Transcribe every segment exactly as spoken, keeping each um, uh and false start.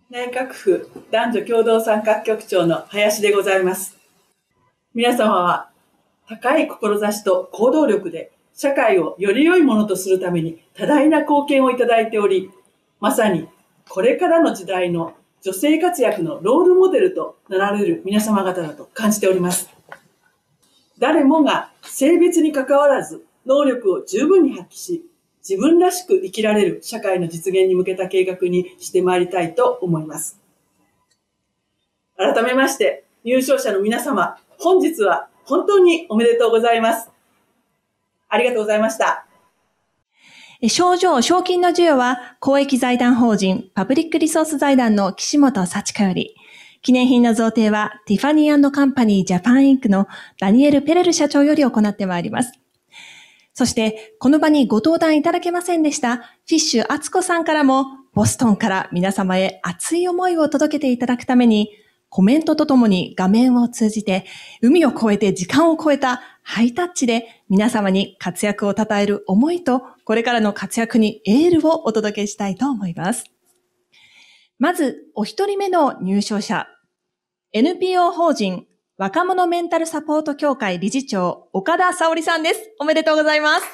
内閣府男女共同参画局長の林でございます。皆様は高い志と行動力で社会をより良いものとするために多大な貢献をいただいており、まさにこれからの時代の女性活躍のロールモデルとなられる皆様方だと感じております。誰もが性別に関わらず能力を十分に発揮し、自分らしく生きられる社会の実現に向けた計画にしてまいりたいと思います。改めまして、入賞者の皆様、本日は本当におめでとうございます。ありがとうございました。 賞状、賞金の授与は、公益財団法人パブリックリソース財団の岸本幸香より、記念品の贈呈は、ティファニー&カンパニージャパンインクのダニエル・ペレル社長より行ってまいります。そして、この場にご登壇いただけませんでした、フィッシュ敦子さんからも、ボストンから皆様へ熱い思いを届けていただくために、コメントとともに画面を通じて、海を越えて時間を超えたハイタッチで皆様に活躍を称える思いと、これからの活躍にエールをお届けしたいと思います。まず、お一人目の入賞者、エヌピーオー 法人若者メンタルサポート協会理事長、岡田沙織さんです。おめでとうございます。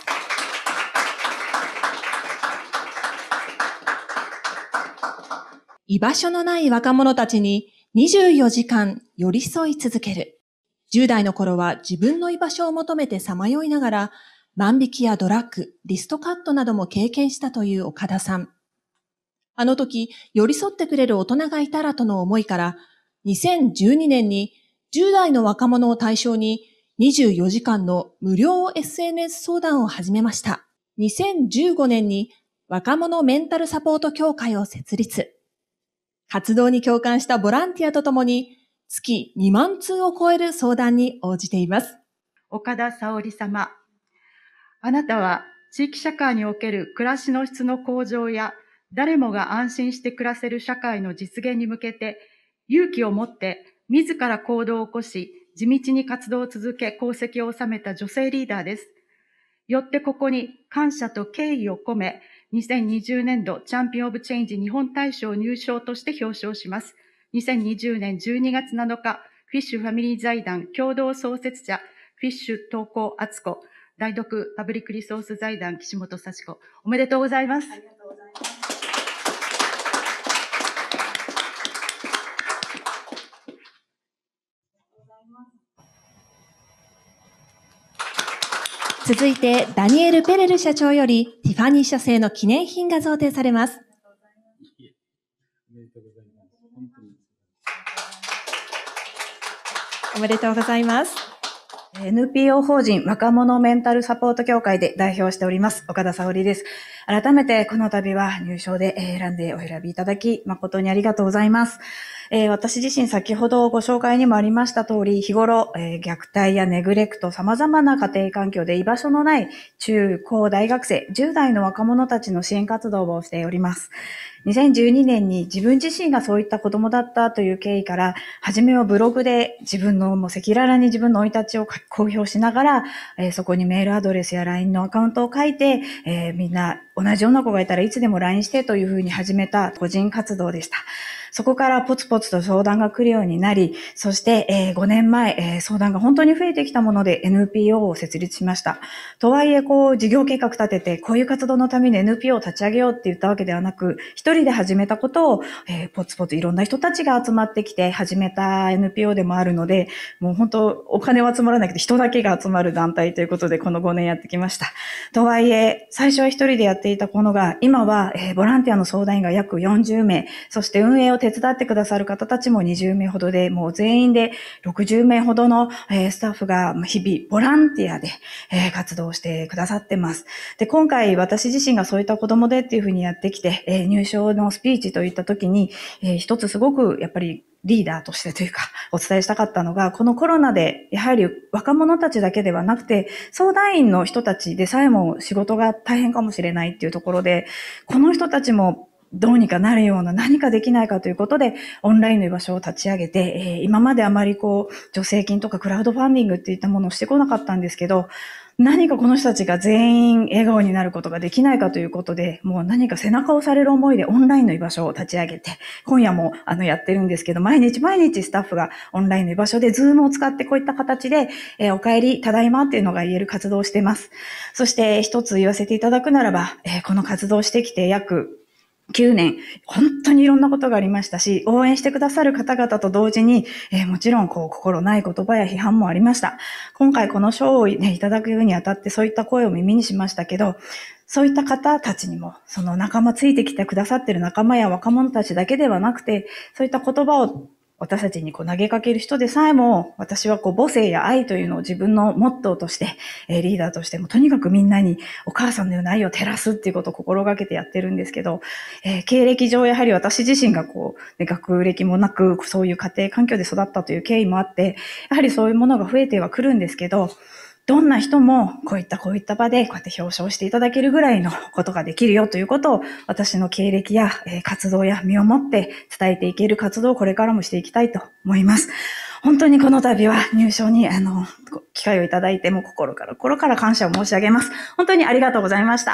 居場所のない若者たちににじゅうよじかん寄り添い続ける。じゅう代の頃は自分の居場所を求めてさまよいながら、万引きやドラッグ、リストカットなども経験したという岡田さん。あの時、寄り添ってくれる大人がいたらとの思いから、にせんじゅうにねんにじゅう代の若者を対象ににじゅうよじかんの無料 エスエヌエス 相談を始めました。にせんじゅうごねんに若者メンタルサポート協会を設立。活動に共感したボランティアとともに月にまん通を超える相談に応じています。 岡田沙織様、あなたは地域社会における暮らしの質の向上や誰もが安心して暮らせる社会の実現に向けて勇気を持って自ら行動を起こし地道に活動を続け功績を収めた女性リーダーです。よってここに感謝と敬意を込めにせんにじゅうねんどチャンピオンオブチェンジ日本大賞入賞として表彰します。にせんにじゅうねんじゅうにがつなのか、フィッシュファミリー財団共同創設者、フィッシュ東高敦子、代読パブリックリソース財団岸本幸子、おめでとうございます。ありがとうございます。 続いて、ダニエル・ペレル社長より、ティファニー社製の記念品が贈呈されます。おめでとうございます。 エヌピーオー 法人若者メンタルサポート協会で代表しております、岡田沙織です。改めてこの度は入賞で選んでお選びいただき、誠にありがとうございます。えー、私自身先ほどご紹介にもありました通り、日頃、えー、虐待やネグレクト、様々な家庭環境で居場所のない中高大学生、じゅう代の若者たちの支援活動をしております。にせんじゅうにねんに自分自身がそういった子供だったという経緯から、初めはブログで自分のもう赤裸々に自分の生い立ちを公表しながら、えー、そこにメールアドレスや ライン のアカウントを書いて、えー、みんな同じような子がいたらいつでも ライン してというふうに始めた個人活動でした。そこからポツポツと相談が来るようになり、そして、えー、ごねんまえ、えー、相談が本当に増えてきたもので エヌピーオー を設立しました。とはいえ、こう、事業計画立てて、こういう活動のために エヌピーオー を立ち上げようって言ったわけではなく、一人で始めたことを、えー、ポツポツいろんな人たちが集まってきて始めた エヌピーオー でもあるので、もう本当、お金は集まらなくて人だけが集まる団体ということで、このごねんやってきました。とはいえ、最初は一人でやっていたものが、今は、えー、ボランティアの相談員が約よんじゅうめい、そして運営を手伝ってくださる方たちもにじゅうめいほどで、もう全員でろくじゅうめいほどの、えー、スタッフが日々ボランティアで、えー、活動してくださってます。で、今回私自身がそういった子供でっていうふうにやってきて、えー、入賞のスピーチといった時に、えー、一つすごくやっぱりリーダーとしてというかお伝えしたかったのが、このコロナでやはり若者たちだけではなくて、相談員の人たちでさえも仕事が大変かもしれないっていうところで、この人たちもどうにかなるような何かできないかということで、オンラインの居場所を立ち上げて、えー、今まであまりこう、助成金とかクラウドファンディングっていったものをしてこなかったんですけど、 何かこの人たちが全員笑顔になることができないかということで、もう何か背中を押される思いでオンラインの居場所を立ち上げて、今夜もあのやってるんですけど、毎日毎日スタッフがオンラインの居場所でズームを使ってこういった形で、えー、お帰り、ただいまっていうのが言える活動をしています。そして一つ言わせていただくならば、えー、この活動をしてきて約きゅうねん、本当にいろんなことがありましたし、応援してくださる方々と同時に、えー、もちろん、こう、心ない言葉や批判もありました。今回この賞を、ね、いただくにあたってそういった声を耳にしましたけど、そういった方たちにも、その仲間ついてきてくださっている仲間や若者たちだけではなくて、そういった言葉を私たちにこう投げかける人でさえも、私はこう母性や愛というのを自分のモットーとして、えー、リーダーとしてもとにかくみんなにお母さんのような愛を照らすっていうことを心がけてやってるんですけど、えー、経歴上やはり私自身がこう、ね、学歴もなくそういう家庭環境で育ったという経緯もあって、やはりそういうものが増えてはくるんですけど、どんな人もこういったこういった場でこうやって表彰していただけるぐらいのことができるよということを私の経歴や活動や身をもって伝えていける活動をこれからもしていきたいと思います。本当にこの度は入賞にあの機会をいただいても心から心から感謝を申し上げます。本当にありがとうございました。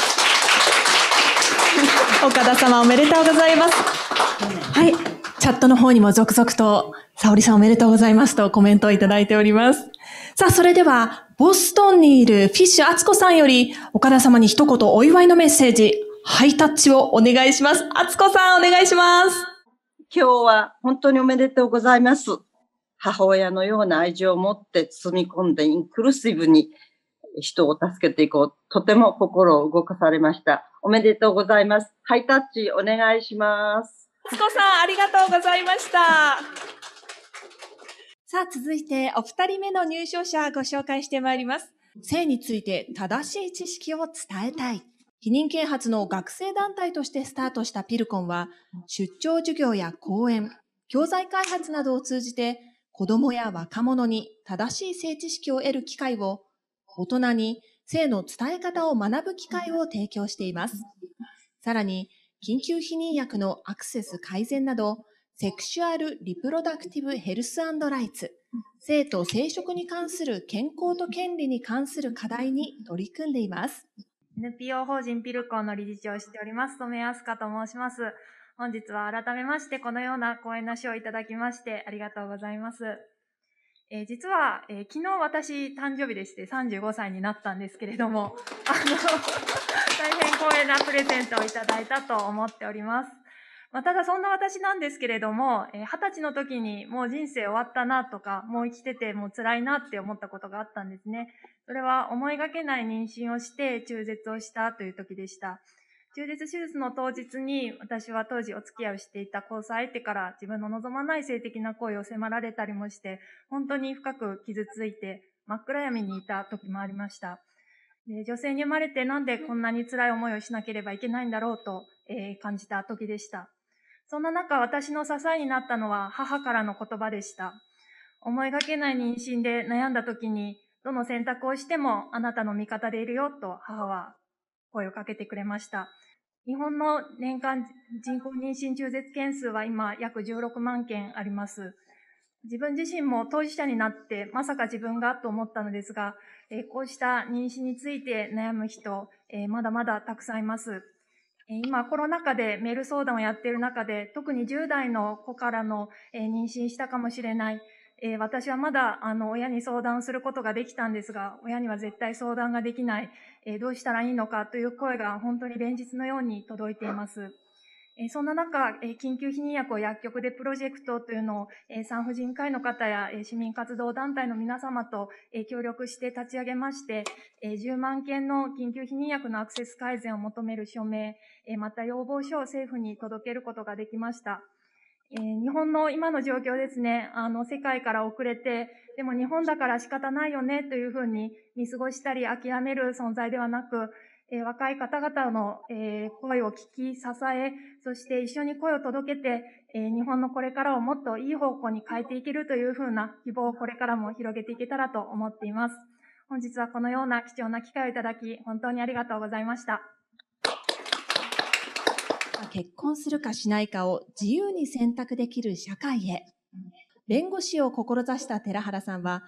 岡田様おめでとうございます。はい。チャットの方にも続々と沙織さんおめでとうございますとコメントをいただいております。さあ、それでは、ボストンにいるフィッシュ敦子さんより、岡田様に一言お祝いのメッセージ、ハイタッチをお願いします。敦子さん、お願いします。 今日は本当におめでとうございます。母親のような愛情を持って包み込んでインクルーシブに人を助けていこう。とても心を動かされました。おめでとうございます。ハイタッチお願いします。 敦子さん、ありがとうございました。さあ、続いてお二人目の入賞者ご紹介してまいります。性について正しい知識を伝えたい。避妊啓発の学生団体としてスタートしたピルコンは、出張授業や講演、教材開発などを通じて、子供や若者に正しい性知識を得る機会を、大人に性の伝え方を学ぶ機会を提供しています。さらに、緊急避妊薬のアクセス改善など、セクシュアル・リプロダクティブ・ヘルス・アンド・ライツ、性と生殖に関する健康と権利に関する課題に取り組んでいます。 エヌピーオー 法人ピルコンの理事長をしております、染谷明日香と申します。本日は改めましてこのような講演の賞をいただきましてありがとうございます。えー、実は、えー、昨日私誕生日でしてさんじゅうごさいになったんですけれども、あの、大変光栄なプレゼントをいただいたと思っております。まあ、ただそんな私なんですけれども、えー、はたちの時にもう人生終わったなとか、もう生きててもう辛いなって思ったことがあったんですね。それは思いがけない妊娠をして中絶をしたという時でした。中絶手術の当日に私は当時お付き合いをしていた交際相手から自分の望まない性的な行為を迫られたりもして、本当に深く傷ついて真っ暗闇にいた時もありました。で、女性に生まれてなんでこんなに辛い思いをしなければいけないんだろうと、えー、感じた時でした。そんな中、私の支えになったのは母からの言葉でした。思いがけない妊娠で悩んだ時に、どの選択をしてもあなたの味方でいるよと母は声をかけてくれました。日本の年間人工妊娠中絶件数は今約じゅうろくまんけんあります。自分自身も当事者になってまさか自分がと思ったのですが、えー、こうした妊娠について悩む人、えー、まだまだたくさんいます。今コロナ禍でメール相談をやっている中で、特にじゅう代の子からの妊娠したかもしれない、私はまだあの親に相談することができたんですが、親には絶対相談ができない、どうしたらいいのかという声が本当に連日のように届いています。そんな中、緊急避妊薬を薬局でプロジェクトというのを産婦人科医の方や市民活動団体の皆様と協力して立ち上げまして、じゅうまんけんの緊急避妊薬のアクセス改善を求める署名、また要望書を政府に届けることができました。日本の今の状況ですね、あの世界から遅れて、でも日本だから仕方ないよねというふうに見過ごしたり諦める存在ではなく、えー、若い方々の、えー、声を聞き、支え、そして一緒に声を届けて、えー、日本のこれからをもっといい方向に変えていけるというふうな希望をこれからも広げていけたらと思っています。本日はこのような貴重な機会をいただき、本当にありがとうございました。 結婚するかしないかを自由に選択できる社会へ。弁護士を志した寺原さんは、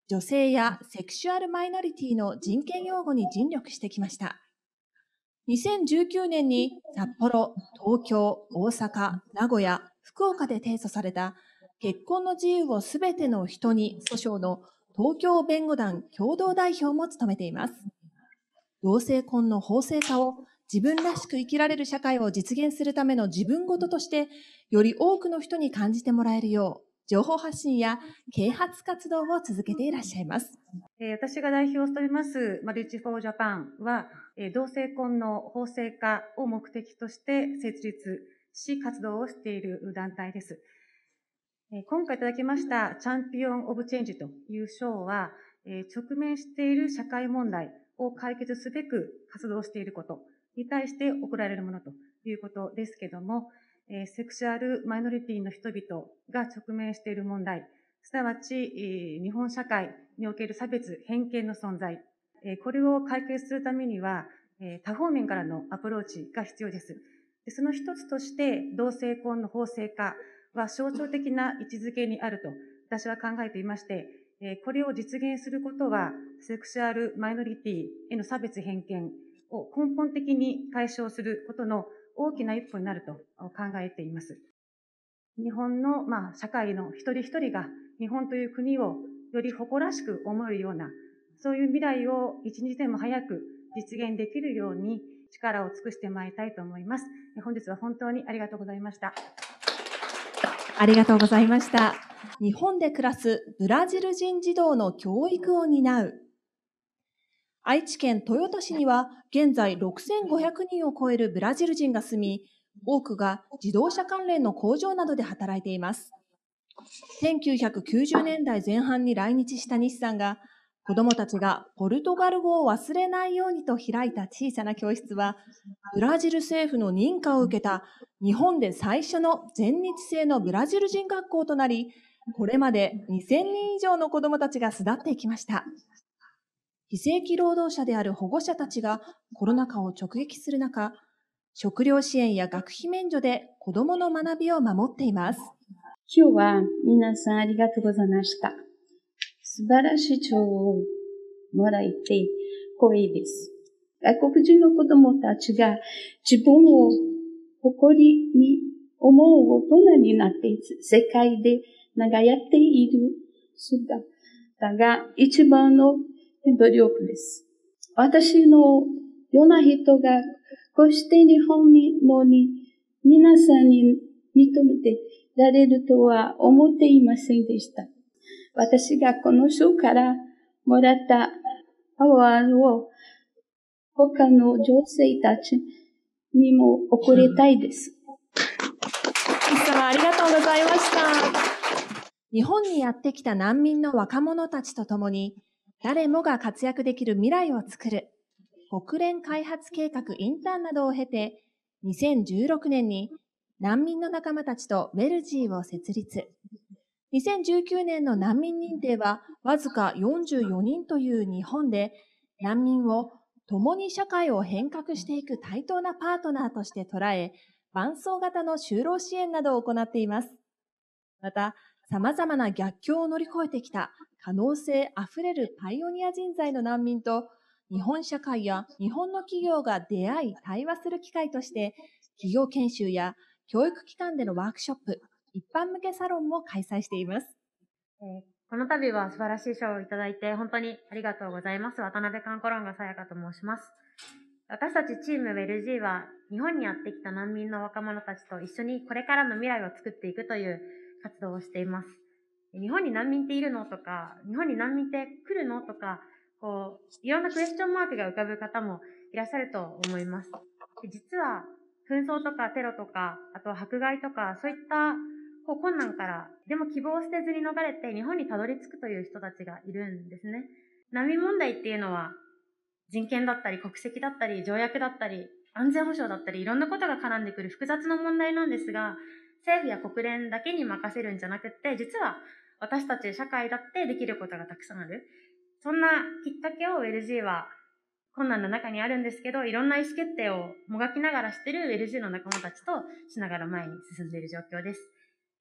女性やセクシュアルマイノリティの人権擁護に尽力してきました。にせんじゅうきゅうねんに札幌、東京、大阪、名古屋、福岡で提訴された結婚の自由をすべての人に訴訟の東京弁護団共同代表も務めています。同性婚の法制化を自分らしく生きられる社会を実現するための自分事として、より多くの人に感じてもらえるよう、情報発信や啓発活動を続けていらっしゃいます。 私が代表を務めますマリッジフォージャパンは、同性婚の法制化を目的として設立し活動をしている団体です。今回いただきましたチャンピオン・オブ・チェンジという賞は、直面している社会問題を解決すべく活動していることに対して贈られるものということですけども、セクシュアルマイノリティの人々が直面している問題、すなわち日本社会における差別、偏見の存在、これを解決するためには多方面からのアプローチが必要です。その一つとして同性婚の法制化は象徴的な位置づけにあると私は考えていまして、これを実現することはセクシュアルマイノリティへの差別偏見を根本的に解消することの大きな一歩になると考えています。日本の、まあ、社会の一人一人が日本という国をより誇らしく思えるような、そういう未来を一日でも早く実現できるように力を尽くしてまいりたいと思います。本日は本当にありがとうございました。 ありがとうございました。日本で暮らすブラジル人児童の教育を担う。愛知県豊田市には現在ろくせんごひゃくにんを超えるブラジル人が住み、多くが自動車関連の工場などで働いています。せんきゅうひゃくきゅうじゅうねんだいぜん半に来日した西さんが、子どもたちがポルトガル語を忘れないようにと開いた小さな教室は、ブラジル政府の認可を受けた日本で最初の全日制のブラジル人学校となり、これまでにせんにん以上の子どもたちが巣立っていきました。非正規労働者である保護者たちがコロナ禍を直撃する中、食料支援や学費免除で子どもの学びを守っています。 今日は皆さんありがとうございました。素晴らしい賞をもらえて光栄です。外国人の子供たちが自分を誇りに思う大人になって世界で輝っている姿が一番の努力です。私のような人がこうして日本にのに皆さんに認めてられるとは思っていませんでした。私がこの賞からもらったパワーを他の女性たちにも送りたいです。 西様ありがとうございました。日本にやってきた難民の若者たちと共に誰もが活躍できる未来を作る国連開発計画インターンなどを経てにせんじゅうろくねんに難民の仲間たちとウェルジーを設立。にせんじゅうきゅうねんの難民認定はわずかよんじゅうよにんという日本で、難民を共に社会を変革していく対等なパートナーとして捉え、伴走型の就労支援などを行っています。また、様々な逆境を乗り越えてきた可能性あふれるパイオニア人材の難民と、日本社会や日本の企業が出会い対話する機会として、企業研修や教育機関でのワークショップ、一般向けサロンも開催しています。 えー、この度は素晴らしい賞をいただいて本当にありがとうございます。渡辺観光論がさやかと申します。私たちチームウェルジーは日本にやってきた難民の若者たちと一緒にこれからの未来を作っていくという活動をしています。日本に難民っているのとか、日本に難民って来るのとか、こう、いろんなクエスチョンマークが浮かぶ方もいらっしゃると思います。実は紛争とかテロとか、あとは迫害とか、そういったこう困難から、でも希望を捨てずに逃れて日本にたどり着くという人たちがいるんですね。難民問題っていうのは、人権だったり国籍だったり条約だったり安全保障だったりいろんなことが絡んでくる複雑な問題なんですが、政府や国連だけに任せるんじゃなくって、実は私たち社会だってできることがたくさんある。そんなきっかけを エルジー は困難な中にあるんですけど、いろんな意思決定をもがきながらしている エルジー の仲間たちとしながら前に進んでいる状況です。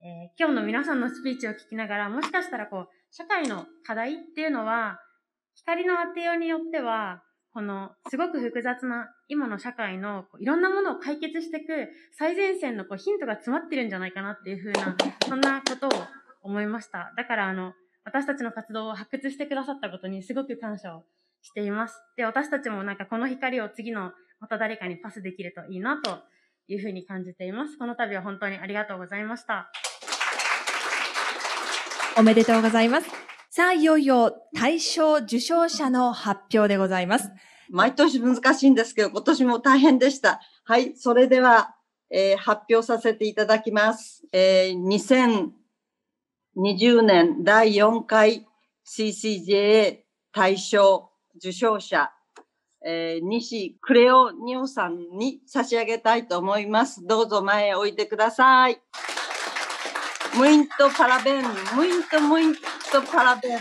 えー、今日の皆さんのスピーチを聞きながら、もしかしたらこう、社会の課題っていうのは、光の当てようによっては、このすごく複雑な今の社会のいろんなものを解決していく最前線のこうヒントが詰まってるんじゃないかなっていうふうな、そんなことを思いました。だからあの、私たちの活動を発掘してくださったことにすごく感謝をしています。で、私たちもなんかこの光を次のまた誰かにパスできるといいなというふうに感じています。この度は本当にありがとうございました。 おめでとうございます。さあ、いよいよ大賞受賞者の発表でございます。 毎年難しいんですけど、今年も大変でした。はい、それでは、えー、発表させていただきます。えー、にせんにじゅうねんだいよんかい シーシージェーエー 大賞受賞者、えー、西クレオニオさんに差し上げたいと思います。どうぞ前へおいでください。Muito parabéns, muito, muito parabéns.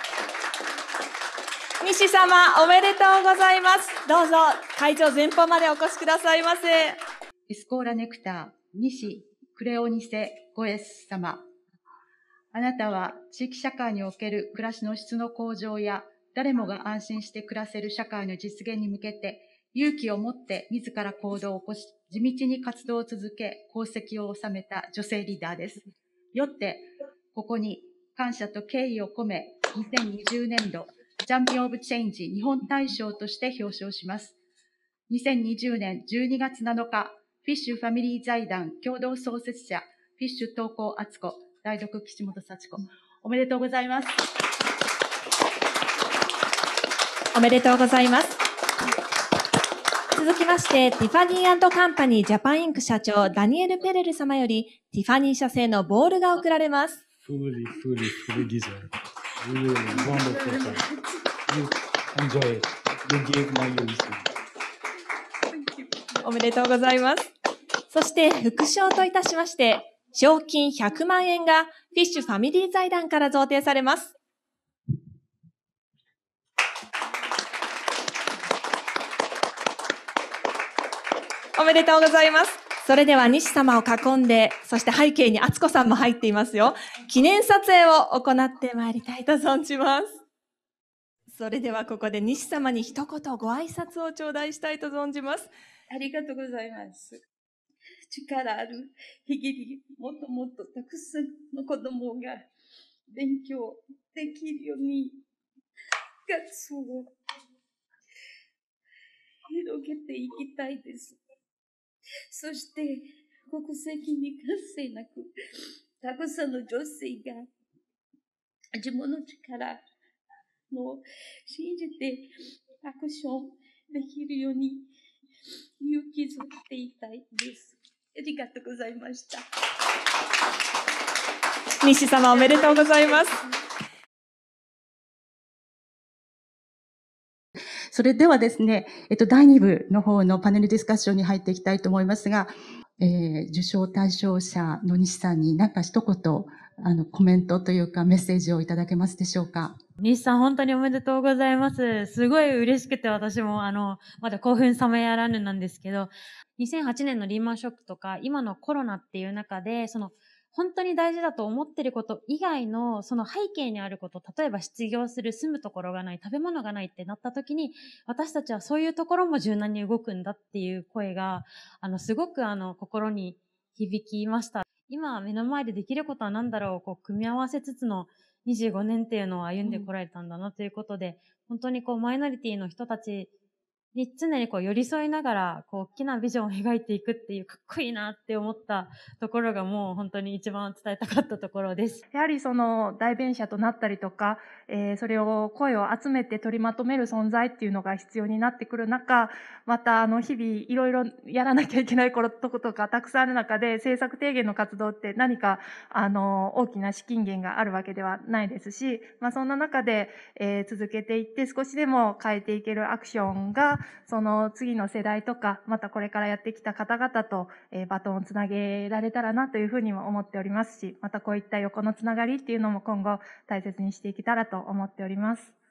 西様、おめでとうございます。どうぞ、会場前方までお越しくださいませ。 エスコーラネクター、西クレオニセゴエス様。あなたは地域社会における暮らしの質の向上や、誰もが安心して暮らせる社会の実現に向けて、勇気を持って自ら行動を起こし、地道に活動を続け、功績を収めた女性リーダーです。よって、ここに感謝と敬意を込め、にせんにじゅうねんど、チャンピオンオブチェンジ日本大賞として表彰します。にせんにじゅうねんじゅうにがつなのか、フィッシュファミリー財団共同創設者、フィッシュ東高敦子、代読岸本幸子。おめでとうございます。 おめでとうございます。続きまして、ティファニー&カンパニージャパンインク社長、ダニエル・ペレル様より、ティファニー社製のボールが贈られます。 Fully, fully, fully deserved. Really wonderful. You enjoy it. You gave my use. おめでとうございます。そして、副賞といたしまして、賞金ひゃくまんえんがフィッシュファミリー財団から贈呈されます。おめでとうございます。それでは西様を囲んで、そして背景に敦子さんも入っていますよ。記念撮影を行ってまいりたいと存じます。それではここで西様に一言ご挨拶を頂戴したいと存じます。 ありがとうございます。力ある日々にもっともっとたくさんの子供が勉強できるように活動を広げていきたいです。そして国籍に関係なくたくさんの女性が自分の力を信じてアクションできるように勇気づけていたいです。ありがとうございました。 西様おめでとうございます。 それではですね、えっと、だいに部の方のパネルディスカッションに入っていきたいと思いますが、えー、受賞対象者の西さんに何か一言、あの、コメントというかメッセージをいただけますでしょうか。 西さん本当におめでとうございます。すごい嬉しくて私もあの、まだ興奮冷めやらぬなんですけど、にせんはちねんのリーマンショックとか、今のコロナっていう中で、その、本当に大事だと思ってること以外のその背景にあること、例えば失業する、住むところがない、食べ物がないってなった時に、私たちはそういうところも柔軟に動くんだっていう声が、あの、すごくあの、心に響きました。今目の前でできることは何だろうをこう組み合わせつつのにじゅうごねんっていうのを歩んでこられたんだなということで、うん、本当にこうマイノリティの人たちに常にこう寄り添いながらこう大きなビジョンを描いていくっていうかっこいいなって思ったところがもう本当に一番伝えたかったところです。 やはりその代弁者となったりとか、えー、それを声を集めて取りまとめる存在っていうのが必要になってくる中、またあの日々いろいろやらなきゃいけないこととかたくさんある中で政策提言の活動って何かあの大きな資金源があるわけではないですし、まあそんな中で、えー、続けていって少しでも変えていけるアクションがその次の世代とか、またこれからやってきた方々と、えー、バトンをつなげられたらなというふうにも思っておりますし、またこういった横のつながりっていうのも今後大切にしていけたらと思っております。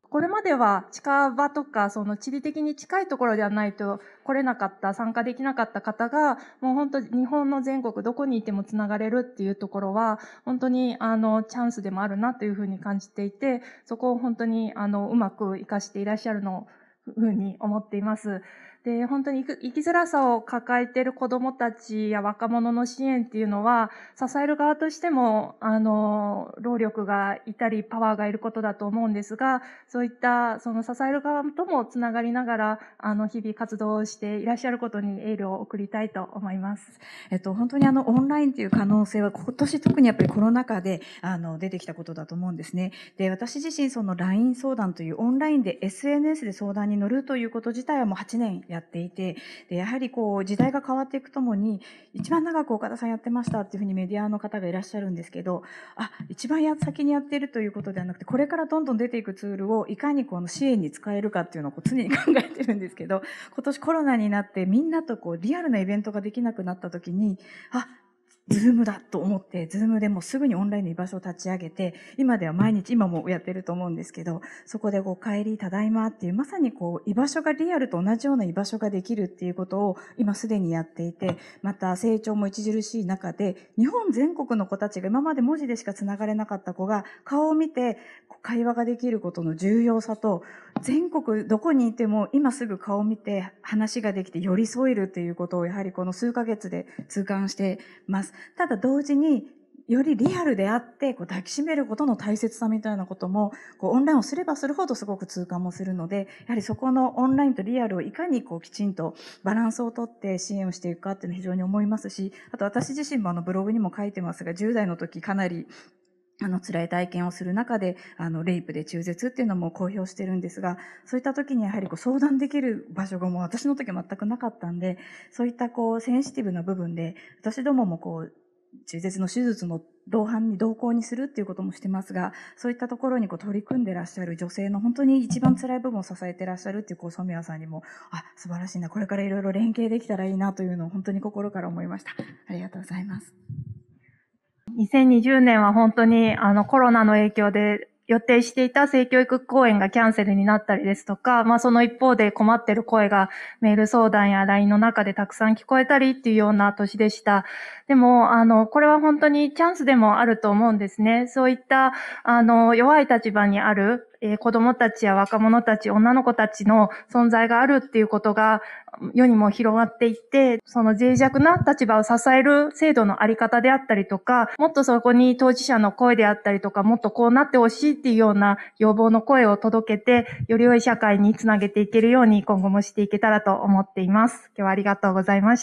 これまでは近場とか、その地理的に近いところではないと来れなかった、参加できなかった方が、もう本当日本の全国どこにいてもつながれるっていうところは、本当にあの、チャンスでもあるなというふうに感じていて、そこを本当にあの、うまく活かしていらっしゃるのふうに思っています。で、本当に生きづらさを抱えている子どもたちや若者の支援っていうのは、支える側としても、あの、労力がいたり、パワーがいることだと思うんですが、そういった、その支える側ともつながりながら、あの、日々活動をしていらっしゃることにエールを送りたいと思います。 えっと、本当にあの、オンラインという可能性は、今年特にやっぱりコロナ禍で、あの、出てきたことだと思うんですね。で、私自身その ライン 相談というオンラインで エスエヌエス で相談に乗るということ自体はもうはちねんやっていて、で、やはりこう、時代が変わっていくともに、一番長く岡田さんやってましたっていうふうにメディアの方がいらっしゃるんですけど、あ、一番や先にやっているということではなくて、これからどんどん出ていくツールをいかにこの支援に使えるかっていうのをこう常に考えてるんですけど、今年コロナになってみんなとこう、リアルなイベントができなくなった時に、あ、ズームだと思って、ズームでもうすぐにオンラインの居場所を立ち上げて、今では毎日、今もやってると思うんですけど、そこでこう、帰り、ただいまっていう、まさにこう、居場所がリアルと同じような居場所ができるっていうことを今すでにやっていて、また成長も著しい中で、日本全国の子たちが今まで文字でしか繋がれなかった子が、顔を見て会話ができることの重要さと、全国どこにいても今すぐ顔を見て話ができて寄り添えるっていうことをやはりこの数ヶ月で痛感してます。ただ同時によりリアルであってこう抱きしめることの大切さみたいなこともこうオンラインをすればするほどすごく痛感もするので、やはりそこのオンラインとリアルをいかにこうきちんとバランスをとって支援をしていくかっていうのを非常に思いますし、あと私自身もあのブログにも書いてますが、じゅう代の時かなりあの、辛い体験をする中で、あの、レイプで中絶っていうのも公表してるんですが、そういった時にやはりこう相談できる場所がもう私の時は全くなかったんで、そういったこう、センシティブな部分で、私どももこう、中絶の手術の同伴に同行にするっていうこともしてますが、そういったところにこう取り組んでらっしゃる女性の本当に一番辛い部分を支えてらっしゃるっていうこう、ソミヤさんにも、あ、素晴らしいな、これからいろいろ連携できたらいいなというのを本当に心から思いました。ありがとうございます。 にせんにじゅうねんは本当にあのコロナの影響で予定していた性教育講演がキャンセルになったりですとか、まあその一方で困っている声がメール相談や ライン の中でたくさん聞こえたりっていうような年でした。でも、あの、これは本当にチャンスでもあると思うんですね。そういった、あの、弱い立場にある、えー、子供たちや若者たち、女の子たちの存在があるっていうことが世にも広がっていって、その脆弱な立場を支える制度のあり方であったりとか、もっとそこに当事者の声であったりとか、もっとこうなってほしいっていうような要望の声を届けて、より良い社会につなげていけるように今後もしていけたらと思っています。今日はありがとうございました。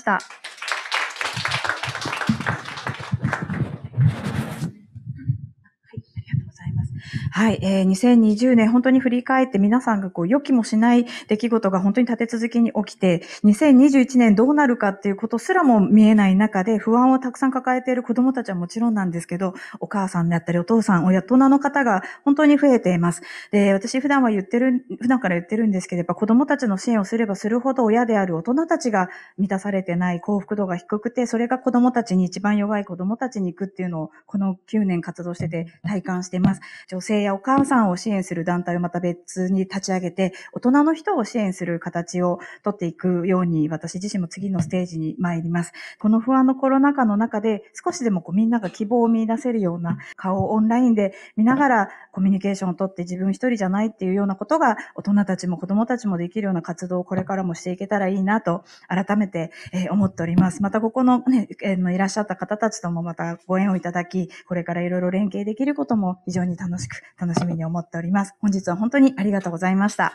はい、えー、にせんにじゅうねん本当に振り返って皆さんがこう予期もしない出来事が本当に立て続けに起きて、にせんにじゅういちねんどうなるかっていうことすらも見えない中で不安をたくさん抱えている子どもたちはもちろんなんですけど、お母さんであったりお父さん、親、大人の方が本当に増えています。で、私普段は言ってる、普段から言ってるんですけど、やっぱ子どもたちの支援をすればするほど親である大人たちが満たされてない幸福度が低くて、それが子どもたちに一番弱い子どもたちに行くっていうのをこのきゅうねん活動してて体感しています。女性やお母さんを支援する団体をまた別に立ち上げて、大人の人を支援する形をとっていくように、私自身も次のステージに参ります。この不安のコロナ禍の中で、少しでもこうみんなが希望を見出せるような顔をオンラインで見ながらコミュニケーションをとって自分一人じゃないっていうようなことが、大人たちも子供たちもできるような活動をこれからもしていけたらいいなと、改めて思っております。またここのね、いらっしゃった方たちともまたご縁をいただき、これからいろいろ連携できることも非常に楽しく、楽しみに思っております。本日は本当にありがとうございました。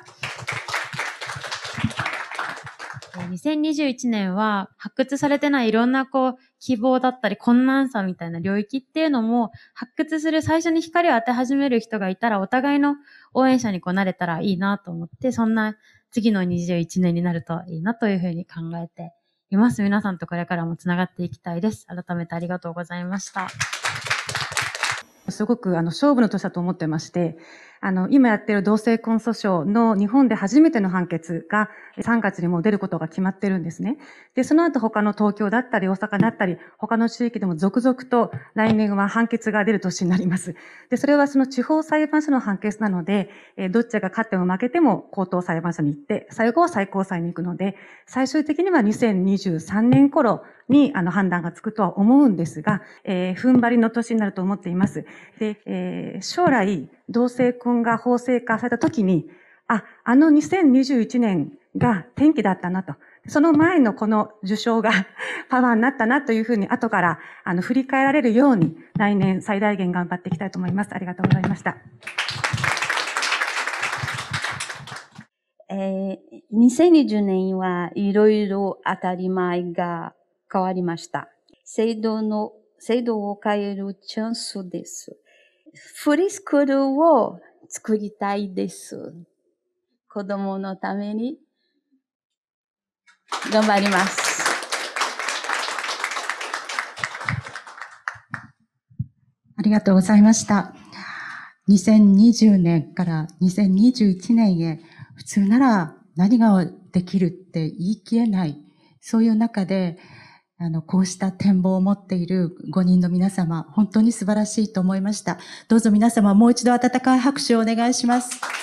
にせんにじゅういちねんは発掘されてないいろんなこう希望だったり困難さみたいな領域っていうのも発掘する最初に光を当て始める人がいたらお互いの応援者にこうなれたらいいなと思って、そんな次のにじゅういちねんになるといいなというふうに考えています。皆さんとこれからもつながっていきたいです。改めてありがとうございました。 すごくあの勝負の年だと思ってまして、 あの、今やっている同性婚訴訟の日本で初めての判決がさんがつにもう出ることが決まってるんですね。で、その後他の東京だったり大阪だったり、他の地域でも続々と来年は判決が出る年になります。で、それはその地方裁判所の判決なので、えー、どっちが勝っても負けても高等裁判所に行って、最後は最高裁に行くので、最終的にはにせんにじゅうさんねん頃にあの判断がつくとは思うんですが、えー、踏ん張りの年になると思っています。で、えー、将来、同性婚が法制化された時に、あ、あのにせんにじゅういちねんが転機だったなと。その前のこの受賞がパワーになったなというふうに後からあの振り返られるように来年最大限頑張っていきたいと思います。ありがとうございました。 えー、にせんにじゅうねんはいろいろ当たり前が変わりました。制度の、制度を変えるチャンスです。フリースクールを作りたいです。子供のために頑張ります。 ありがとうございました。にせんにじゅうねんからにせんにじゅういちねんへ、普通なら何ができるって言い切れない、そういう中で、あの、こうした展望を持っているごにんの皆様、本当に素晴らしいと思いました。どうぞ皆様もう一度温かい拍手をお願いします。